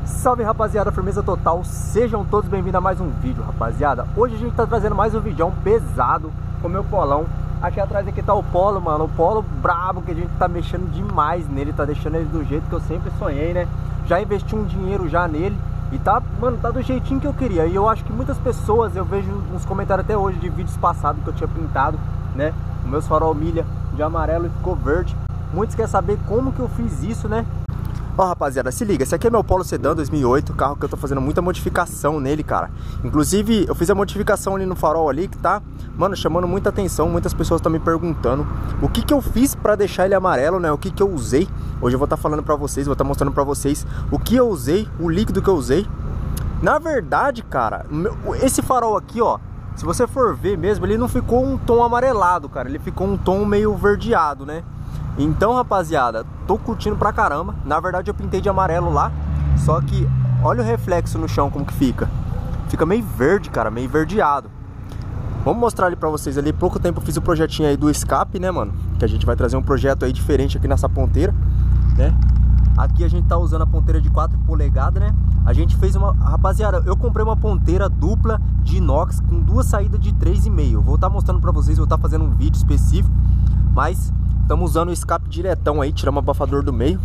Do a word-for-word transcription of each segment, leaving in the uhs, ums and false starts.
Salve rapaziada, firmeza total, sejam todos bem-vindos a mais um vídeo, rapaziada. Hoje a gente tá trazendo mais um vídeo pesado com o meu polão. Aqui atrás aqui tá o Polo, mano, o Polo brabo, que a gente tá mexendo demais nele, tá deixando ele do jeito que eu sempre sonhei, né? Já investi um dinheiro já nele e tá, mano, tá do jeitinho que eu queria. E eu acho que muitas pessoas, eu vejo uns comentários até hoje de vídeos passados que eu tinha pintado, né? Os meus farol milha de amarelo e ficou verde. Muitos querem saber como que eu fiz isso, né? Ó, rapaziada, se liga, esse aqui é meu Polo Sedan dois mil e oito, carro que eu tô fazendo muita modificação nele, cara. Inclusive, eu fiz a modificação ali no farol ali, que tá, mano, chamando muita atenção. Muitas pessoas estão me perguntando o que que eu fiz pra deixar ele amarelo, né? O que que eu usei. Hoje eu vou estar tá falando pra vocês, vou estar tá mostrando pra vocês o que eu usei, o líquido que eu usei. Na verdade, cara, esse farol aqui, ó, se você for ver mesmo, ele não ficou um tom amarelado, cara. Ele ficou um tom meio verdeado, né? Então, rapaziada, tô curtindo pra caramba. Na verdade eu pintei de amarelo lá, só que olha o reflexo no chão como que fica. Fica meio verde, cara, meio verdeado. Vamos mostrar ali pra vocês ali. Pouco tempo eu fiz o projetinho aí do escape, né, mano? Que a gente vai trazer um projeto aí diferente aqui nessa ponteira, né? Aqui a gente tá usando a ponteira de quatro polegadas, né? A gente fez uma... Rapaziada, eu comprei uma ponteira dupla de inox com duas saídas de três e meio. Vou estar mostrando pra vocês, vou estar fazendo um vídeo específico, mas... estamos usando o escape diretão aí, tiramos o abafador do meio.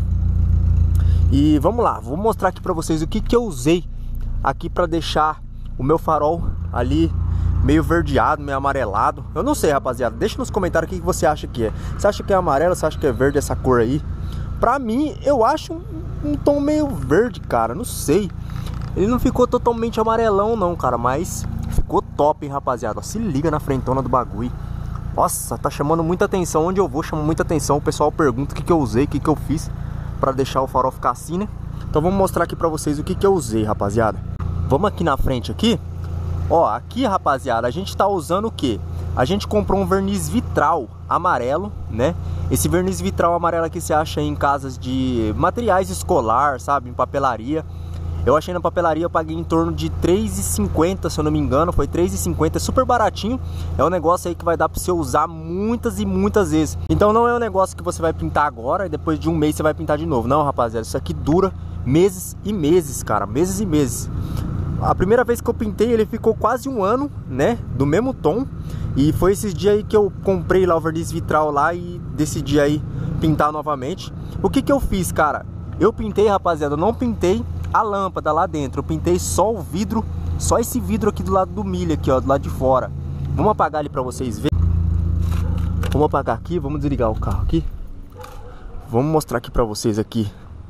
E vamos lá, vou mostrar aqui pra vocês o que que eu usei aqui pra deixar o meu farol ali meio verdeado, meio amarelado. Eu não sei, rapaziada, deixa nos comentários o que que você acha que é. Você acha que é amarelo, você acha que é verde essa cor aí? Pra mim, eu acho um, um tom meio verde, cara, não sei. Ele não ficou totalmente amarelão não, cara, mas ficou top, hein, rapaziada. Se liga na frentona do bagulho. Nossa, tá chamando muita atenção. Onde eu vou chama muita atenção. O pessoal pergunta o que que eu usei, o que que eu fiz pra deixar o farol ficar assim, né? Então vamos mostrar aqui pra vocês o que que eu usei, rapaziada. Vamos aqui na frente aqui. Ó, aqui, rapaziada, a gente tá usando o que? A gente comprou um verniz vitral amarelo, né? Esse verniz vitral amarelo aqui você acha em casas de materiais escolar, sabe? Em papelaria. Eu achei na papelaria, eu paguei em torno de três reais e cinquenta, se eu não me engano. Foi três reais e cinquenta, é super baratinho. É um negócio aí que vai dar pra você usar muitas e muitas vezes. Então não é um negócio que você vai pintar agora e depois de um mês você vai pintar de novo. Não, rapaziada, isso aqui dura meses e meses, cara. Meses e meses. A primeira vez que eu pintei, ele ficou quase um ano, né? Do mesmo tom. E foi esses dias aí que eu comprei lá o verniz vitral lá e decidi aí pintar novamente. O que que eu fiz, cara? Eu pintei, rapaziada, eu não pintei a lâmpada lá dentro, eu pintei só o vidro, só esse vidro aqui do lado do milho aqui, ó, do lado de fora. Vamos apagar ali pra vocês verem. Vamos apagar aqui, vamos desligar o carro aqui. Vamos mostrar aqui pra vocês aqui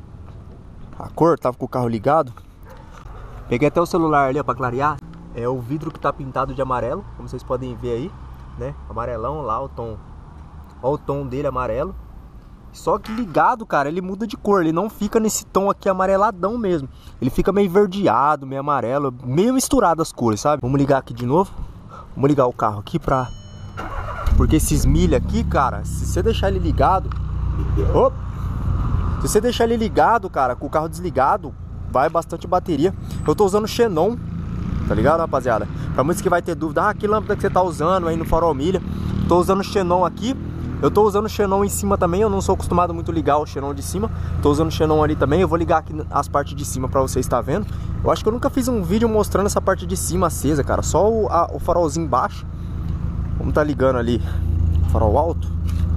a cor, tava com o carro ligado. Peguei até o celular ali, ó, pra clarear. É o vidro que tá pintado de amarelo, como vocês podem ver aí, né? Amarelão lá, o tom. Ó o tom dele amarelo. Só que ligado, cara, ele muda de cor. Ele não fica nesse tom aqui amareladão mesmo. Ele fica meio verdeado, meio amarelo, meio misturado as cores, sabe? Vamos ligar aqui de novo. Vamos ligar o carro aqui pra... Porque esses milha aqui, cara, se você deixar ele ligado... Opa! Se você deixar ele ligado, cara, com o carro desligado, vai bastante bateria. Eu tô usando Xenon, tá ligado, rapaziada? Pra muitos que vai ter dúvida, ah, que lâmpada que você tá usando aí no farol milha. Tô usando Xenon aqui. Eu tô usando o Xenon em cima também, eu não sou acostumado muito a ligar o Xenon de cima. Tô usando o Xenon ali também, eu vou ligar aqui as partes de cima pra vocês estar vendo. Eu acho que eu nunca fiz um vídeo mostrando essa parte de cima acesa, cara. Só o, a, o farolzinho embaixo. Vamos tá ligando ali o farol alto.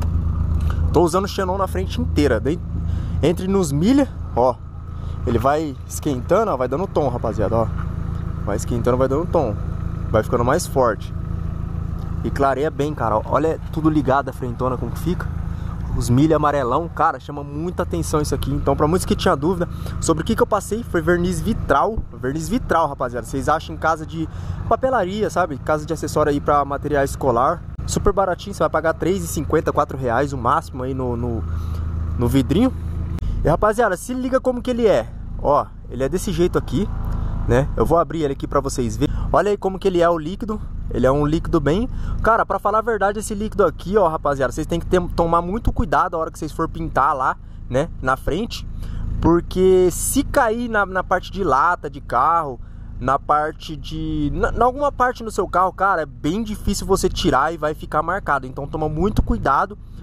Tô usando o Xenon na frente inteira. Daí, entre nos milha, ó. Ele vai esquentando, ó, vai dando tom, rapaziada, ó. Vai esquentando, vai dando tom. Vai ficando mais forte. E clareia bem, cara. Olha tudo ligado, a frentona como que fica. Os milho amarelão, cara, chama muita atenção isso aqui. Então, pra muitos que tinham dúvida sobre o que que eu passei, foi verniz vitral. Verniz vitral, rapaziada. Vocês acham em casa de papelaria, sabe? Casa de acessório aí pra material escolar. Super baratinho, você vai pagar três reais e cinquenta, quatro reais o máximo aí no, no, no vidrinho. E, rapaziada, se liga como que ele é. Ó, ele é desse jeito aqui, né? Eu vou abrir ele aqui pra vocês verem. Olha aí como que ele é o líquido. Ele é um líquido bem... Cara, pra falar a verdade, esse líquido aqui, ó, rapaziada, vocês tem que ter, tomar muito cuidado a hora que vocês for pintar lá, né, na frente. Porque se cair na, na parte de lata de carro, na parte de... Na, na alguma parte no seu carro, cara, é bem difícil você tirar e vai ficar marcado. Então toma muito cuidado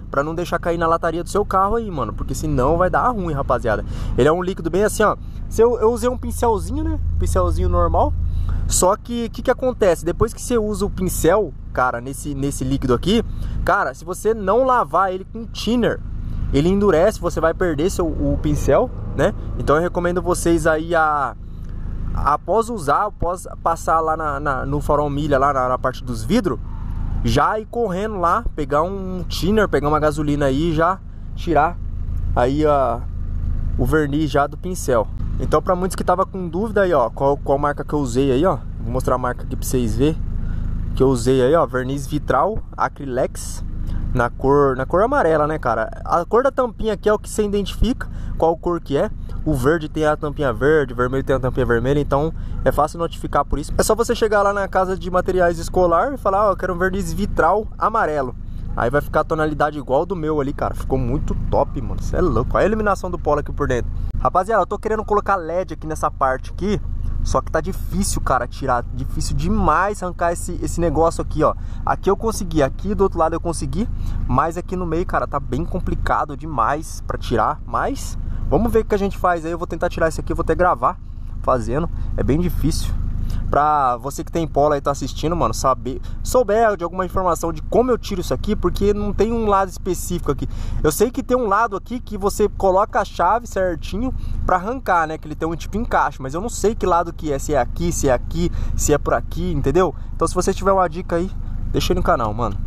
pra não deixar cair na lataria do seu carro aí, mano, porque senão vai dar ruim, rapaziada. Ele é um líquido bem assim, ó. Se eu, eu usei um pincelzinho, né, pincelzinho normal. Só que o que que acontece? Depois que você usa o pincel, cara, nesse, nesse líquido aqui, cara, se você não lavar ele com thinner, ele endurece, você vai perder seu, o pincel, né? Então eu recomendo vocês aí a... após usar, após passar lá na, na, no farol milha, lá na, na parte dos vidros, já ir correndo lá, pegar um thinner, pegar uma gasolina aí e já tirar aí a, o verniz já do pincel. Então para muitos que tava com dúvida aí, ó, qual, qual marca que eu usei aí, ó, vou mostrar a marca aqui pra vocês verem, que eu usei aí, ó, verniz vitral Acrylex, na cor, na cor amarela, né, cara? A cor da tampinha aqui é o que você identifica qual cor que é. O verde tem a tampinha verde, o vermelho tem a tampinha vermelha, então é fácil notificar por isso. É só você chegar lá na casa de materiais escolar e falar, ó, eu quero um verniz vitral amarelo. Aí vai ficar a tonalidade igual do meu ali, cara. Ficou muito top, mano. Você é louco. Olha a iluminação do Polo aqui por dentro. Rapaziada, eu tô querendo colocar L E D aqui nessa parte aqui. Só que tá difícil, cara, tirar. Difícil demais arrancar esse, esse negócio aqui, ó. Aqui eu consegui, aqui do outro lado eu consegui. Mas aqui no meio, cara, tá bem complicado demais pra tirar. Mas vamos ver o que a gente faz aí. Eu vou tentar tirar isso aqui, eu vou até gravar fazendo. É bem difícil. Pra você que tem Polo aí, tá assistindo, mano, saber, souber de alguma informação de como eu tiro isso aqui, porque não tem um lado específico aqui. Eu sei que tem um lado aqui que você coloca a chave certinho pra arrancar, né, que ele tem um tipo encaixe, mas eu não sei que lado que é, se é aqui, se é aqui, se é por aqui, entendeu? Então se você tiver uma dica aí, deixa aí no canal, mano.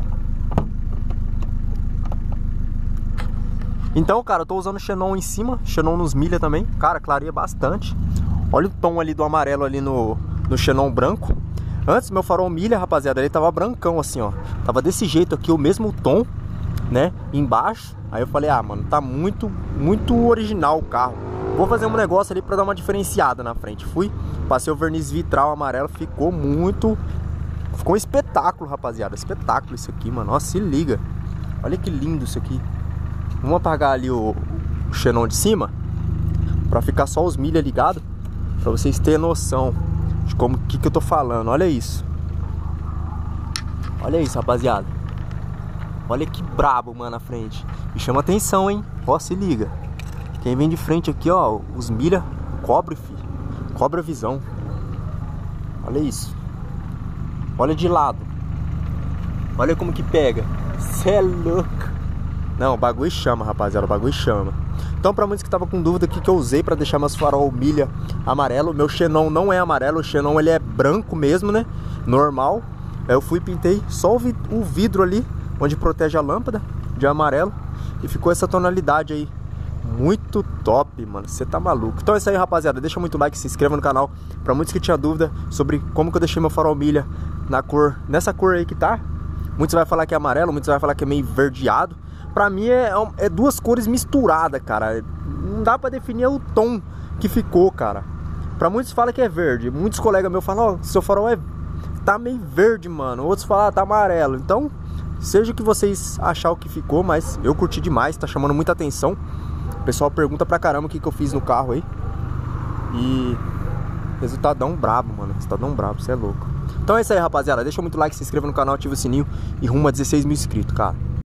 Então, cara, eu tô usando xenon em cima, xenon nos milha também, cara, clareia bastante. Olha o tom ali do amarelo ali no, no xenon branco. Antes meu farol milha, rapaziada, ele tava brancão assim, ó. Tava desse jeito aqui, o mesmo tom, né, embaixo. Aí eu falei, ah, mano, tá muito, muito original o carro. Vou fazer um negócio ali pra dar uma diferenciada na frente. Fui, passei o verniz vitral amarelo, ficou muito... Ficou um espetáculo, rapaziada. Espetáculo isso aqui, mano. Ó, se liga. Olha que lindo isso aqui. Vamos apagar ali o, o xenon de cima, pra ficar só os milha ligados. Pra vocês terem noção de como que, que eu tô falando. Olha isso. Olha isso, rapaziada. Olha que brabo, mano, na frente. E chama atenção, hein? Ó, se liga. Quem vem de frente aqui, ó, os milha, cobre, filho. Cobra a visão. Olha isso. Olha de lado. Olha como que pega. Cê é louco. Não, o bagulho chama, rapaziada. O bagulho chama. Então, para muitos que estavam com dúvida, o que, que eu usei para deixar meus farol milha amarelo, meu xenon não é amarelo, o xenon ele é branco mesmo, né? Normal. Aí eu fui e pintei só o, vid o vidro ali, onde protege a lâmpada, de amarelo. E ficou essa tonalidade aí. Muito top, mano. Você tá maluco. Então é isso aí, rapaziada. Deixa muito like, se inscreva no canal. Para muitos que tinham dúvida sobre como que eu deixei meu farol milha na cor, nessa cor aí que tá. Muitos vai falar que é amarelo, muitos vai falar que é meio verdeado. Pra mim é, é duas cores misturadas, cara. Não dá pra definir o tom que ficou, cara. Pra muitos fala que é verde. Muitos colegas meus falam, ó, oh, seu farol é... tá meio verde, mano. Outros falam, ah, tá amarelo. Então, seja o que vocês achar o que ficou, mas eu curti demais, tá chamando muita atenção. O pessoal pergunta pra caramba o que, que eu fiz no carro aí. E... resultadão brabo, mano. Resultadão brabo, você é louco. Então é isso aí, rapaziada. Deixa muito like, se inscreva no canal, ativa o sininho e rumo a dezesseis mil inscritos, cara.